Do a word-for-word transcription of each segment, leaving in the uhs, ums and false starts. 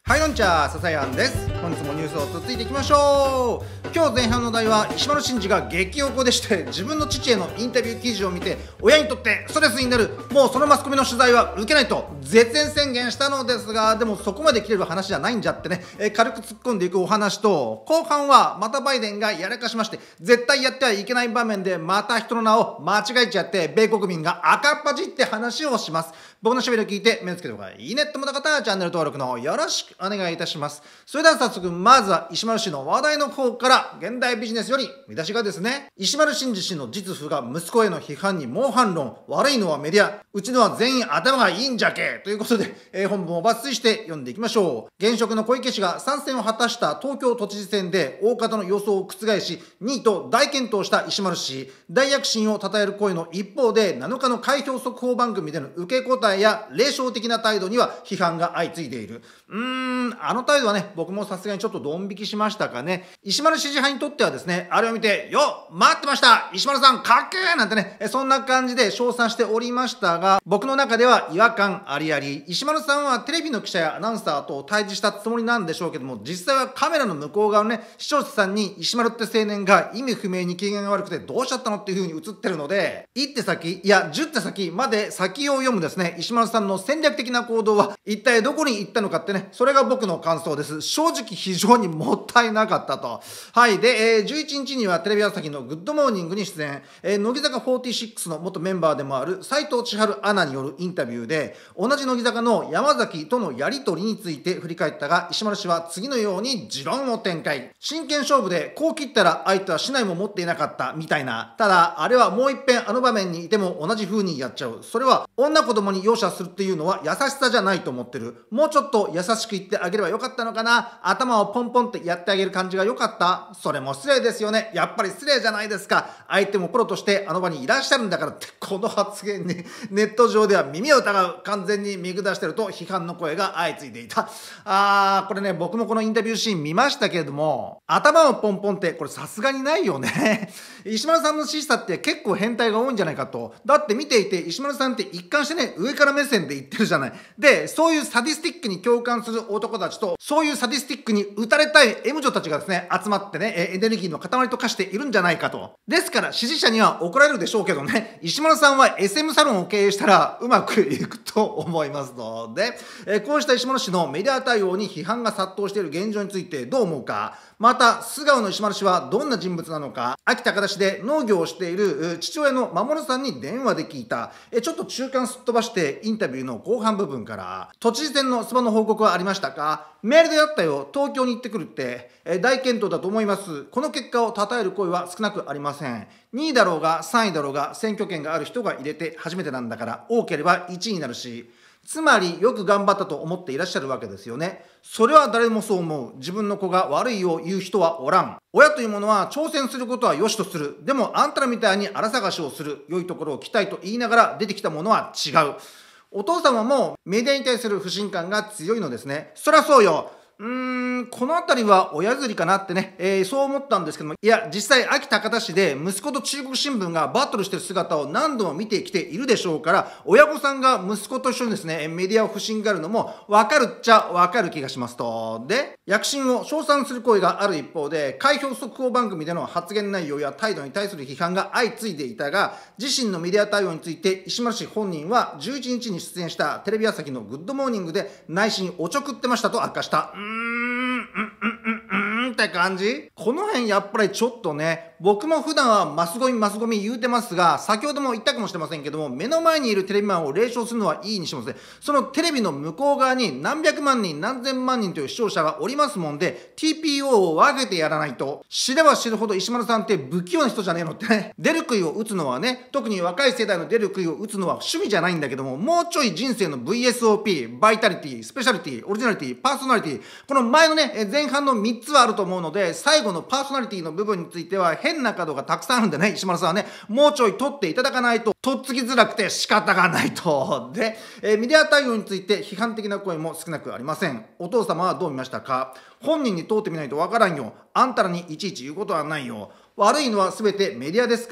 はい、こんにちは、笹谷です。本日もニュースをつついていきましょう。今日前半の題は石丸伸二が激おこでして、自分の父へのインタビュー記事を見て親にとってストレスになる、もうそのマスコミの取材は受けないと絶縁宣言したのですが、でもそこまで切れる話じゃないんじゃってね、えー、軽く突っ込んでいくお話と、後半はまたバイデンがやらかしまして、絶対やってはいけない場面でまた人の名を間違えちゃって米国民が赤っ端って話をします。僕のしゃべりを聞いて目をつけた方がいいねって思った方はチャンネル登録のよろしくお願いいたします。それでは早速、まずは石丸氏の話題の方から現代ビジネスより見出しがですね、石丸伸二氏の実父が息子への批判に猛反論、悪いのはメディア、うちのは全員頭がいいんじゃけということで、えー、本文を抜粋して読んでいきましょう。現職の小池氏が参戦を果たした東京都知事選で大方の予想を覆しにいと大健闘した石丸氏、大躍進を称える声の一方で、なのかの開票速報番組での受け答えや霊障的な態度には批判が相次いでいる。うーん、あの態度はね、僕もさすがにちょっとドン引きしましたかね。石丸支持派にとってはですね、あれを見て、よ待ってました石丸さんかっけーなんてね、そんな感じで称賛しておりましたが、僕の中では違和感ありあり。石丸さんはテレビの記者やアナウンサーと対峙したつもりなんでしょうけども、実際はカメラの向こう側のね、視聴者さんに石丸って青年が意味不明に機嫌が悪くてどうしちゃったのっていう風に映ってるので、いって先、いやじゅって先まで先を読むですね、石丸さんの戦略的な行動は一体どこに行ったのかってね、それが僕の感想です。正直非常にもったいなかったと。はい。で、えー、じゅういちにちにはテレビ朝日のグッドモーニングに出演、えー、乃木坂フォーティシックスの元メンバーでもある斉藤千春アナによるインタビューで、同じ乃木坂の山崎とのやり取りについて振り返ったが、石丸氏は次のように持論を展開。真剣勝負でこう切ったら相手は竹刀も持っていなかったみたいな。ただ、あれはもう一遍あの場面にいても同じ風にやっちゃう。それは女子供に容赦するっていうのは優しさじゃないと思ってる。もうちょっと優しく言ってあげればよかったのかな。頭をポンポンってやってあげる感じが良かった。それも失礼ですよね。やっぱり失礼じゃないですか。相手もプロとしてあの場にいらっしゃるんだからって、この発言にネット上では耳を疑う、完全に見下してると批判の声が相次いでいた。あー、これね、僕もこのインタビューシーン見ましたけれども、頭をポンポンってこれさすがにないよね。石丸さんのしさって結構変態が多いんじゃないかと。だって見ていて石丸さんって一貫してね、上から目線で言ってるじゃない。で、そういうサディスティックに共感する男たちと、そういうサディスティックに打たれたい M 女たちがですね、集まってね、エネルギーの塊と化しているんじゃないかと。ですから支持者には怒られるでしょうけどね、石丸さんは エスエム サロンを経営したらうまくいくと思いますので、えこうした石丸氏のメディア対応に批判が殺到している現状についてどう思うか。また素顔の石丸氏はどんな人物なのか。秋高田市で農業をしている父親の守さんに電話で聞いた。えちょっと中間すっ飛ばしてインタビューの後半部分から、都知事選の出馬の報告はありましたか。メールであったよ、東京に行ってくるって、え大健闘だと思います。この結果を称える声は少なくありません。にいだろうがさんいだろうが選挙権がある人が入れて初めてなんだから、多ければいちいになるし、つまりよく頑張ったと思っていらっしゃるわけですよね。それは誰もそう思う。自分の子が悪いを言う人はおらん。親というものは挑戦することは良しとする。でもあんたらみたいに荒探しをする。良いところを来たいと言いながら出てきたものは違う。お父様もメディアに対する不信感が強いのですね。そりゃそうよ。うーん、この辺りは親譲りかなってね、えー、そう思ったんですけども、いや、実際、秋高田市で息子と中国新聞がバトルしてる姿を何度も見てきているでしょうから、親御さんが息子と一緒にですね、メディアを不信があるのも分かるっちゃ分かる気がしますと。で、躍進を称賛する声がある一方で、開票速報番組での発言内容や態度に対する批判が相次いでいたが、自身のメディア対応について石丸氏本人はじゅういちにちに出演したテレビ朝日のグッドモーニングで内心おちょくってましたと明かした。うーん、うんうんうんうんって感じ。この辺やっぱりちょっとね、僕も普段はマスゴミマスゴミ言うてますが、先ほども言ったかもしれませんけども、目の前にいるテレビマンを冷笑するのはいいにしてもですね、そのテレビの向こう側に何百万人何千万人という視聴者がおりますもんで、 ティーピーオー を分けてやらないと。知れば知るほど石丸さんって不器用な人じゃねえのってね。出る杭を打つのはね、特に若い世代の出る杭を打つのは趣味じゃないんだけども、もうちょい人生の ブイエスオーピー、バイタリティ、スペシャリティ、オリジナリティ、パーソナリティ、この前のね、前半のみっつはあると思うので、最後のパーソナリティの部分については変な角がたくさんあるんでね、石丸さんはね、もうちょい取っていただかないと、とっつきづらくて仕方がないと。で、えー、メディア対応について批判的な声も少なくありません。お父様はどう見ましたか。本人に通ってみないとわからんよ。あんたらにいちいち言うことはないよ。悪いのは全てメディアですか。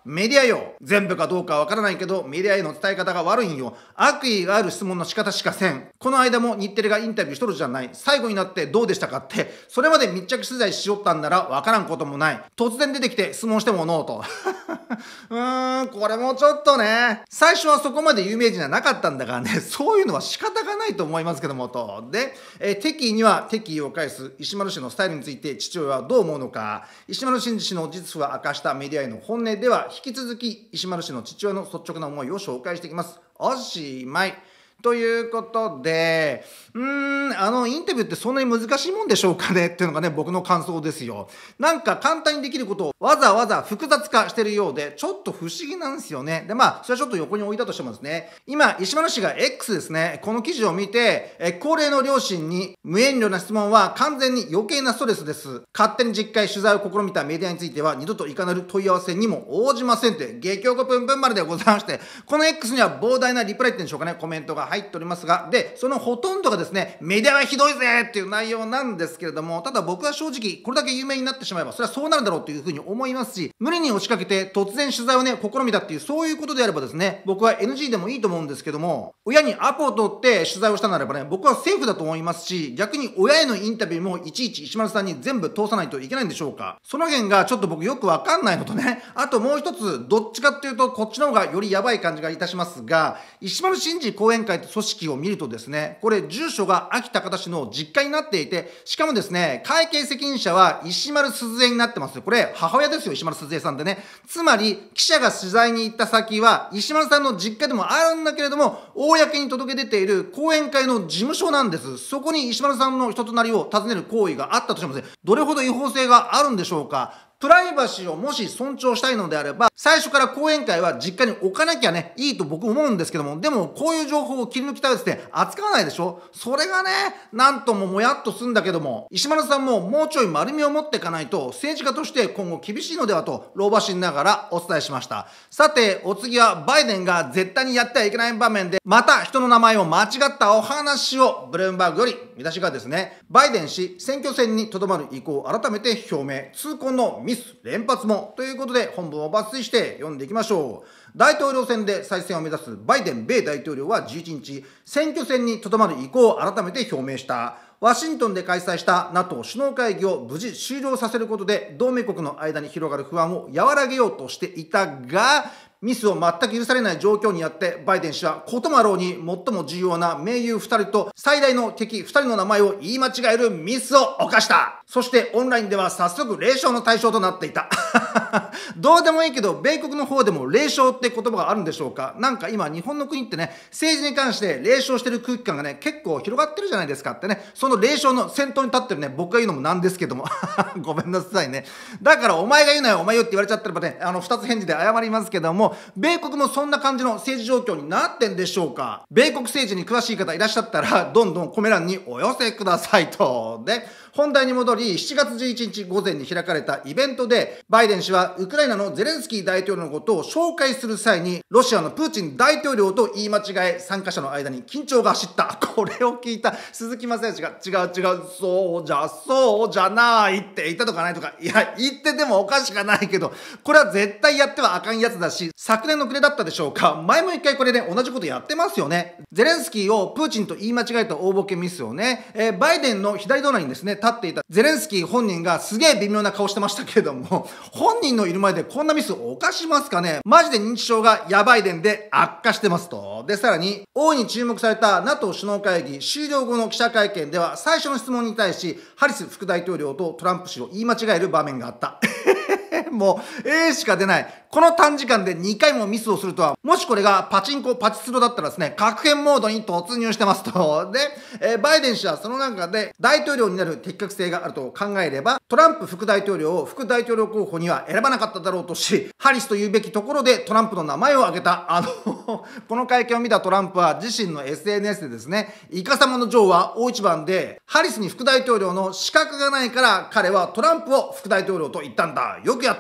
メディアよ。全部かどうかわからないけど、メディアへの伝え方が悪いんよ。悪意がある質問の仕方しかせん。この間も日テレがインタビューしとるじゃない。最後になってどうでしたかって、それまで密着取材しよったんならわからんこともない。突然出てきて質問してもノーと。うーん、これもちょっとね。最初はそこまで有名人じゃなかったんだからね、そういうのは仕方がないと思いますけどもと。で、えー、敵意には敵意を返す石丸氏のスタイルについて父親はどう思うのか。石丸伸二氏の実は明かしたメディアへの本音では、引き続き石丸氏の父親の率直な思いを紹介していきます。おしまい。ということで、うーん、あの、インタビューってそんなに難しいもんでしょうかねっていうのがね、僕の感想ですよ。なんか簡単にできることをわざわざ複雑化してるようで、ちょっと不思議なんですよね。で、まあ、それはちょっと横に置いたとしてもですね、今、石丸氏が X ですね、この記事を見て、え高齢の両親に無遠慮な質問は完全に余計なストレスです。勝手に実家へ取材を試みたメディアについては、二度といかなる問い合わせにも応じませんって、激おこぷんぷん丸でございまして、この X には膨大なリプライって言うんでしょうかね、コメントが入っておりますが、で、そのほとんどがですね、メディアはひどいぜっていう内容なんですけれども、ただ僕は正直、これだけ有名になってしまえば、それはそうなるだろうというふうに思いますし、無理に押しかけて突然取材をね、試みたっていう、そういうことであればですね、僕は エヌジー でもいいと思うんですけども、親にアポを取って取材をしたならばね、僕はセーフだと思いますし、逆に親へのインタビューもいちいち石丸さんに全部通さないといけないんでしょうか。その辺がちょっと僕よくわかんないのとね、あともう一つ、どっちかっていうと、こっちの方がよりやばい感じがいたしますが、石丸伸二後援会って組織を見るとですね、これ住所が安芸高田市の実家になっていて、しかもですね、会計責任者は石丸鈴江になってます。これ母親ですよ、石丸鈴江さんでね。つまり記者が取材に行った先は石丸さんの実家でもあるんだけれども、公に届け出ている後援会の事務所なんです。そこに石丸さんの人となりを尋ねる行為があったとしますね。どれほど違法性があるんでしょうか。プライバシーをもし尊重したいのであれば、最初から講演会は実家に置かなきゃね、いいと僕思うんですけども、でもこういう情報を切り抜きたいですね、扱わないでしょ。それがね、なんとももやっとするんだけども、石丸さんももうちょい丸みを持っていかないと、政治家として今後厳しいのではと、老婆心ながらお伝えしました。さて、お次はバイデンが絶対にやってはいけない場面で、また人の名前を間違ったお話を、ブルームバーグより見出しがですね、バイデン氏選挙戦にとどまる意向を改めて表明、痛恨のミス連発もということで本文を抜粋して読んでいきましょう。大統領選で再選を目指すバイデン米大統領はじゅういちにち、選挙戦にとどまる意向を改めて表明した。ワシントンで開催した ナトー 首脳会議を無事終了させることで同盟国の間に広がる不安を和らげようとしていたが、ミスを全く許されない状況にあってバイデン氏はこともあろうに最も重要な盟友ふたりと最大の敵ふたりの名前を言い間違えるミスを犯した。そしてオンラインでは早速霊障の対象となっていた。どうでもいいけど米国の方でも霊障って言葉があるんでしょうか。なんか今日本の国ってね、政治に関して霊障してる空気感がね結構広がってるじゃないですかってね、その霊障の先頭に立ってるね僕が言うのもなんですけどもごめんなさいね。だからお前が言うなよお前よって言われちゃってればね、あのふたつ返事で謝りますけども、米国もそんな感じの政治状況になってんでしょうか。米国政治に詳しい方いらっしゃったらどんどんコメ欄にお寄せくださいと。で、本題に戻り、しちがつじゅういちにち午前に開かれたイベントでバイデン氏はウクライナのゼレンスキー大統領のことを紹介する際にロシアのプーチン大統領と言い間違え、参加者の間に緊張が走った。これを聞いた鈴木雅之が違う違うそうじゃそうじゃないって言ったとかないとか、いや言っててもおかしくないけど、これは絶対やってはあかんやつだし、昨年の暮れだったでしょうか。前も一回これね同じことやってますよね。ゼレンスキーをプーチンと言い間違えた大ボケミスをね、えー、バイデンの左隣にですね立っていたゼレンスキー本人がすげえ微妙な顔してましたけれども、本人のいる前でこんなミスを犯しますかね。マジで認知症がやばいでんで悪化してますと。で、さらに大いに注目された ナトー 首脳会議終了後の記者会見では、最初の質問に対しハリス副大統領とトランプ氏を言い間違える場面があったもう、えーしか出ない。この短時間でにかいもミスをするとは、もしこれがパチンコパチスロだったらですね、確変モードに突入してますと。で、えー、バイデン氏はその中で大統領になる適格性があると考えれば、トランプ副大統領を副大統領候補には選ばなかっただろうとし、ハリスと言うべきところでトランプの名前を挙げた。あの、この会見を見たトランプは自身の エスエヌエス でですね、イカサマのジョーは大一番で、ハリスに副大統領の資格がないから彼はトランプを副大統領と言ったんだ。よくやった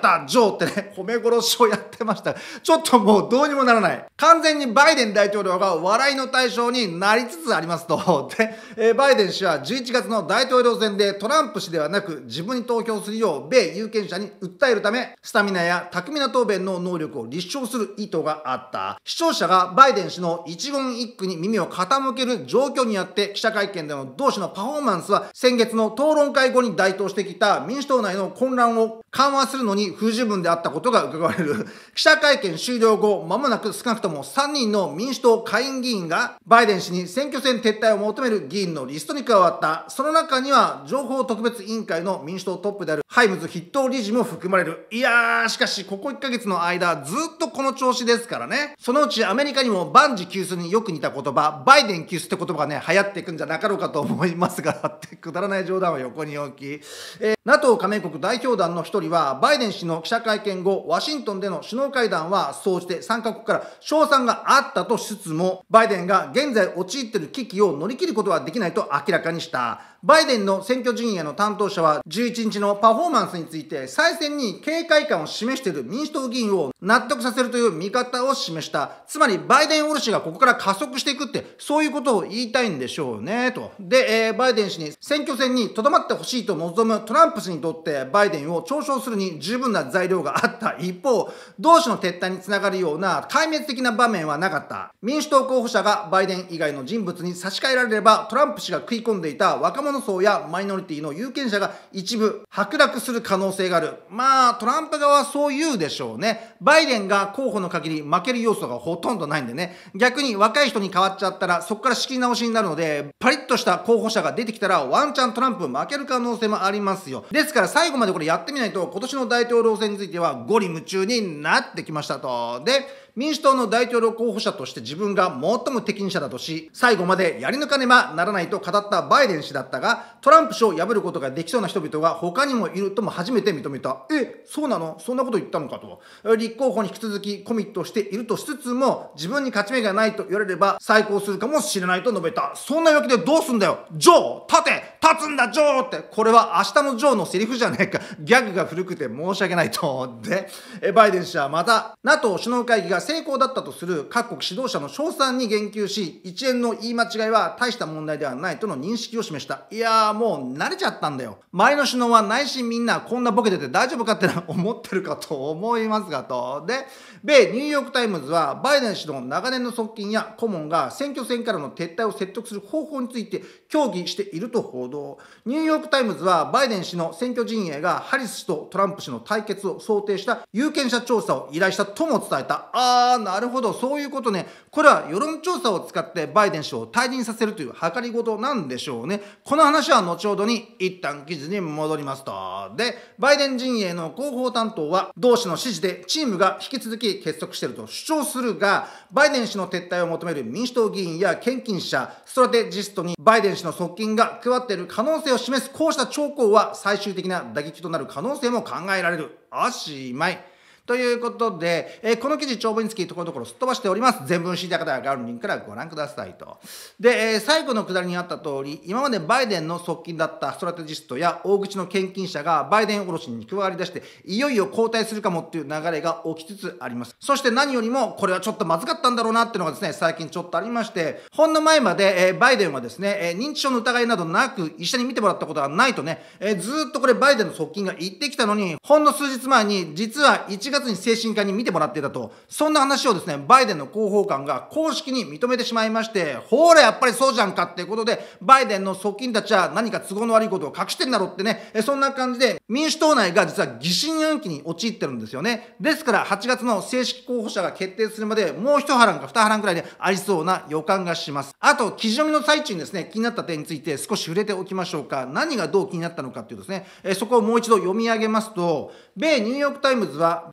ったジョーってね、褒め殺しをやってました。ちょっともうどうにもならない。完全にバイデン大統領が笑いの対象になりつつありますと。で、えー、バイデン氏はじゅういちがつの大統領選でトランプ氏ではなく自分に投票するよう米有権者に訴えるため、スタミナや巧みな答弁の能力を立証する意図があった。視聴者がバイデン氏の一言一句に耳を傾ける状況にあって記者会見での同氏のパフォーマンスは先月の討論会後に台頭してきた民主党内の混乱を緩和するのに不十分であったことが伺われる。記者会見終了後、間もなく少なくともさんにんの民主党下院議員がバイデン氏に選挙戦撤退を求める議員のリストに加わった。その中には情報特別委員会の民主党トップであるハイムズ筆頭理事も含まれる。いやー、しかしここいっかげつの間ずっとこの調子ですからね。そのうちアメリカにも万事休すによく似た言葉、バイデン休すって言葉がね、流行っていくんじゃなかろうかと思いますが、ってくだらない冗談は横に置き、えー、NATO 加盟国代表団の一人は、バイデン氏の記者会見後、ワシントンでの首脳会談は総じて参加国から称賛があったとしつつも、バイデンが現在陥っている危機を乗り切ることはできないと明らかにした。バイデンの選挙陣営の担当者はじゅういちにちのパフォーマンスについて再選に警戒感を示している民主党議員を納得させるという見方を示した。つまりバイデンおろしがここから加速していくってそういうことを言いたいんでしょうねと。で、えー、バイデン氏に選挙戦にとどまってほしいと望むトランプ氏にとってバイデンを嘲笑するに十分な材料があった一方、同氏の撤退につながるような壊滅的な場面はなかった。民主党候補者がバイデン以外の人物に差し替えられればトランプ氏が食い込んでいた若者層やマイノリティの有権者が一部剥落する可能性がある。まあトランプ側はそう言うでしょうね。バイデンが候補の限り負ける要素がほとんどないんでね。逆に若い人に変わっちゃったらそこから仕切り直しになるので、パリッとした候補者が出てきたらワンチャントランプ負ける可能性もありますよ。ですから最後までこれやってみないと今年の大統領選についてはゴリ夢中になってきましたと。で、民主党の大統領候補者として自分が最も適任者だとし、最後までやり抜かねばならないと語ったバイデン氏だったが、トランプ氏を破ることができそうな人々が他にもいるとも初めて認めた。え、そうなの？そんなこと言ったのかと。立候補に引き続きコミットしているとしつつも、自分に勝ち目がないと言われれば再考するかもしれないと述べた。そんなわけでどうすんだよ、ジョー立て立つんだジョーって。これは明日のジョーのセリフじゃねえか。ギャグが古くて申し訳ないと。で、バイデン氏はまた NATO 首脳会議が成功だったとする各国指導者の称賛に言及し、一連の言い間違いは大した問題ではないとの認識を示した。いやー、もう慣れちゃったんだよ。前の首脳は内心みんなこんなボケてて大丈夫かって思ってるかと思いますがと。で、米ニューヨークタイムズはバイデン氏の長年の側近や顧問が選挙戦からの撤退を説得する方法について協議していると報道。ニューヨークタイムズはバイデン氏の選挙陣営がハリス氏とトランプ氏の対決を想定した有権者調査を依頼したとも伝えた。あー、なるほど、そういうことね。これは世論調査を使ってバイデン氏を退陣させるという計りごとなんでしょうね。この話は後ほどに一旦記事に戻りますと。で、バイデン陣営の広報担当は同氏の指示でチームが引き続き結束していると主張するが、バイデン氏の撤退を求める民主党議員や献金者、ストラテジストにバイデン氏の側近が加わっている可能性を示すこうした兆候は最終的な打撃となる可能性も考えられる。おしまい。ということで、えー、この記事長文につきところどころすっ飛ばしております。全文知りたい方は概要欄のリンクからご覧くださいと。で、えー、最後のくだりにあった通り、今までバイデンの側近だったストラテジストや大口の献金者がバイデンおろしに加わり出して、いよいよ交代するかもっていう流れが起きつつあります。そして何よりも、これはちょっとまずかったんだろうなっていうのがですね、最近ちょっとありまして、ほんの前まで、えー、バイデンはですね、えー、認知症の疑いなどなく医者に診てもらったことはないとね、えー、ずーっとこれバイデンの側近が言ってきたのに、ほんの数日前に実はいちがつに精神科に見てもらっていたと、そんな話をですね、バイデンの広報官が公式に認めてしまいまして、ほらやっぱりそうじゃんかっていうことで、バイデンの側近たちは何か都合の悪いことを隠してんだろうってね、そんな感じで民主党内が実は疑心暗鬼に陥ってるんですよね。ですからはちがつの正式候補者が決定するまでもう一波乱か二波乱くらいでありそうな予感がします。あと記事読みの最中にですね、気になった点について少し触れておきましょうか。何がどう気になったのかっていうとですね、そこをもう一度読み上げますと、米ニューヨークタイムズは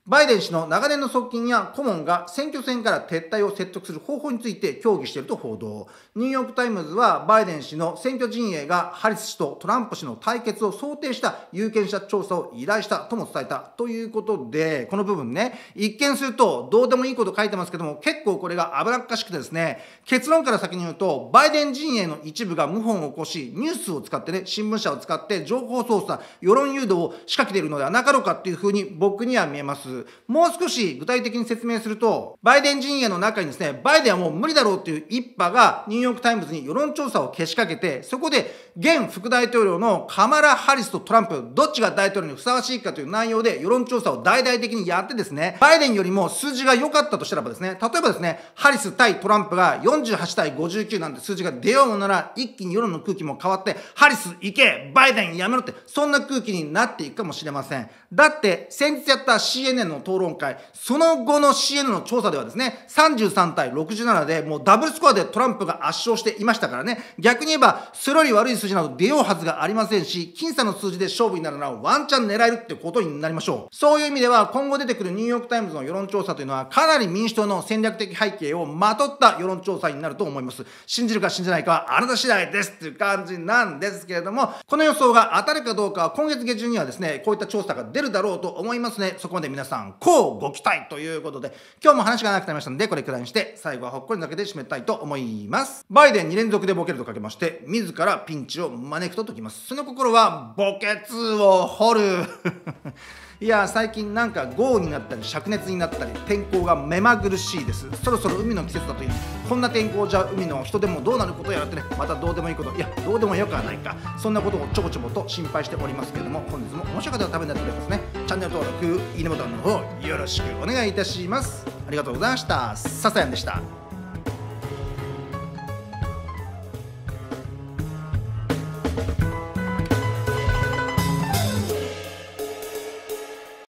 バイデン氏の長年の側近や顧問が選挙戦から撤退を説得する方法について協議していると報道。ニューヨークタイムズはバイデン氏の選挙陣営がハリス氏とトランプ氏の対決を想定した有権者調査を依頼したとも伝えたということで、この部分ね、一見するとどうでもいいこと書いてますけども、結構これが危なっかしくてですね、結論から先に言うと、バイデン陣営の一部が謀反を起こし、ニュースを使ってね、新聞社を使って情報操作、世論誘導を仕掛けているのではなかろうかっていうふうに僕には見えます。もう少し具体的に説明すると、バイデン陣営の中にですね、バイデンはもう無理だろうという一派がニューヨークタイムズに世論調査をけしかけて、そこで現副大統領のカマラ・ハリスとトランプ、どっちが大統領にふさわしいかという内容で世論調査を大々的にやってですね、バイデンよりも数字が良かったとしたらばですね、例えばですね、ハリス対トランプがよんじゅうはちたいごじゅうきゅうなんて数字が出ようものなら、一気に世論の空気も変わって、ハリス行け、バイデンやめろって、そんな空気になっていくかもしれません。だって、先日やった シーエヌエヌ の討論会、その後の シーエヌエヌ の調査ではですね、さんじゅうさんたいろくじゅうななで、もうダブルスコアでトランプが圧勝していましたからね、逆に言えば、それより悪い数字など出ようはずがありませんし、僅差の数字で勝負になるならワンチャン狙えるってことになりましょう。そういう意味では、今後出てくるニューヨークタイムズの世論調査というのは、かなり民主党の戦略的背景をまとった世論調査になると思います。信じるか信じないかはあなた次第ですっていう感じなんですけれども、この予想が当たるかどうかは今月下旬にはですね、こういった調査が出るだろうと思いますね。そこまで皆さん、こうご期待ということで、今日も話が長くなりましたので、これくらいにして、最後はほっこりだけで締めたいと思います。バイデンに連続でボケるとかけまして、自らピンチを招くと解きます。その心は、墓穴を掘る。いや最近なんか豪雨になったり灼熱になったり天候が目まぐるしいです。そろそろ海の季節だという、こんな天候じゃ海の人でもどうなることやらってね、またどうでもいいこと、いやどうでもよくはないか、そんなことをちょこちょこと心配しておりますけれども、本日も面白かったらためになってくれますね。チャンネル登録、いいねボタンの方よろしくお願いいたします。ありがとうございました。ささやんでした。